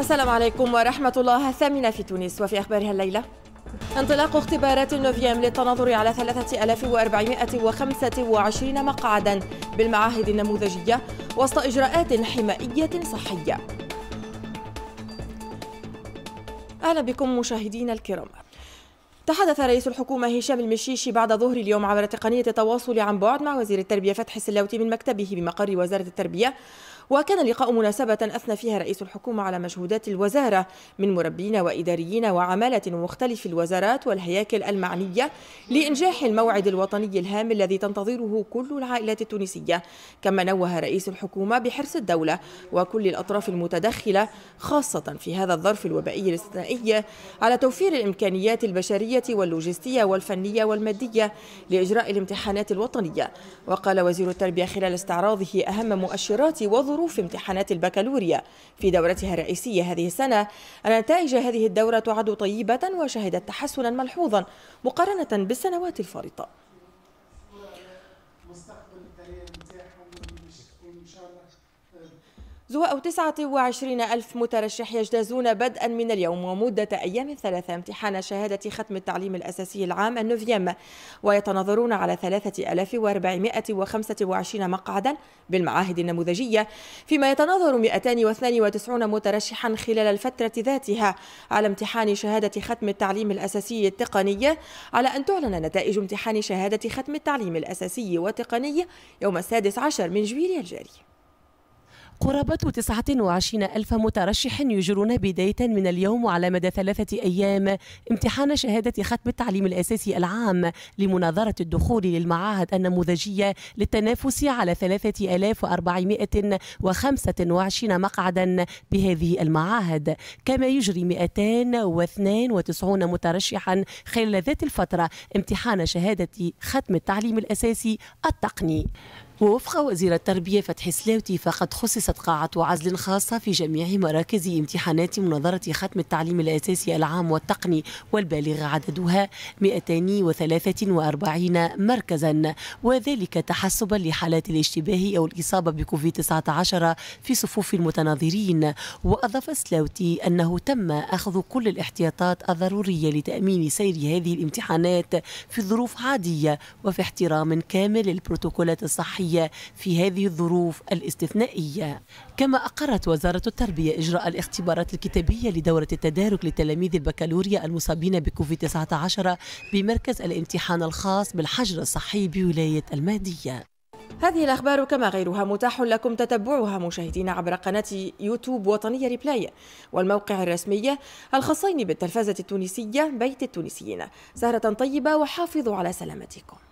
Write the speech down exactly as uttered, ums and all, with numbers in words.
السلام عليكم ورحمة الله. الثامنة في تونس. وفي أخبارها الليلة: انطلاق اختبارات النوفيام للتناظر على ثلاثة آلاف وأربعمائة وخمسة وعشرين مقعدا بالمعاهد النموذجية وسط إجراءات حمائية صحية. أهلا بكم مشاهدينا الكرام. تحدث رئيس الحكومة هشام المشيشي بعد ظهر اليوم عبر تقنية التواصل عن بعد مع وزير التربية فتحي السلاوتي من مكتبه بمقر وزارة التربية، وكان اللقاء مناسبة أثنى فيها رئيس الحكومة على مجهودات الوزارة من مربين وإداريين وعمالة مختلف الوزارات والهياكل المعنية لإنجاح الموعد الوطني الهام الذي تنتظره كل العائلات التونسية. كما نوه رئيس الحكومة بحرص الدولة وكل الأطراف المتدخلة خاصة في هذا الظرف الوبائي الاستثنائي على توفير الإمكانيات البشرية واللوجستية والفنية والمادية لإجراء الامتحانات الوطنية. وقال وزير التربية خلال استعراضه أهم مؤشرات وظروف ظروف امتحانات البكالوريا في دورتها الرئيسية هذه السنة أن نتائج هذه الدورة تعد طيبة وشهدت تحسنا ملحوظا مقارنة بالسنوات الفارطة. زواء تسعة وعشرين ألف مترشح يجتازون بدءا من اليوم ومدة أيام ثلاثة امتحان شهادة ختم التعليم الأساسي العام النوفيام، ويتناظرون على ثلاثة آلاف وأربعمائة وخمسة وعشرين مقعدا بالمعاهد النموذجية، فيما يتناظر مئتين واثنين وتسعين مترشحا خلال الفترة ذاتها على امتحان شهادة ختم التعليم الأساسي التقني، على أن تعلن نتائج امتحان شهادة ختم التعليم الأساسي والتقني يوم السادس عشر من جويلية الجاري. قرابة تسعة وعشرين ألف مترشح يجرون بداية من اليوم وعلى مدى ثلاثة أيام امتحان شهادة ختم التعليم الأساسي العام لمناظرة الدخول للمعاهد النموذجية للتنافس على ثلاثة آلاف وأربعمائة وخمسة وعشرين مقعدا بهذه المعاهد. كما يجري مئتين واثنين وتسعين مترشحا خلال ذات الفترة امتحان شهادة ختم التعليم الأساسي التقني. ووفق وزير التربية فتحي السلاوتي فقد خصصت قاعة عزل خاصة في جميع مراكز امتحانات مناظرة ختم التعليم الأساسي العام والتقني، والبالغ عددها مئتين وثلاثة وأربعين مركزا، وذلك تحسبا لحالات الاشتباه أو الإصابة بكوفيد تسعة عشر في صفوف المتناظرين. وأضاف السلاوتي أنه تم أخذ كل الاحتياطات الضرورية لتأمين سير هذه الامتحانات في ظروف عادية وفي احترام كامل للبروتوكولات الصحية في هذه الظروف الاستثنائية. كما أقرت وزارة التربية إجراء الاختبارات الكتابية لدورة التدارك لتلاميذ البكالوريا المصابين بكوفيد تسعة عشر بمركز الامتحان الخاص بالحجر الصحي بولاية المهدية. هذه الأخبار كما غيرها متاح لكم تتبعها مشاهدين عبر قناة يوتيوب وطنية ريبلاي والموقع الرسمي الخاصين بالتلفزة التونسية بيت التونسيين. سهرة طيبة وحافظوا على سلامتكم.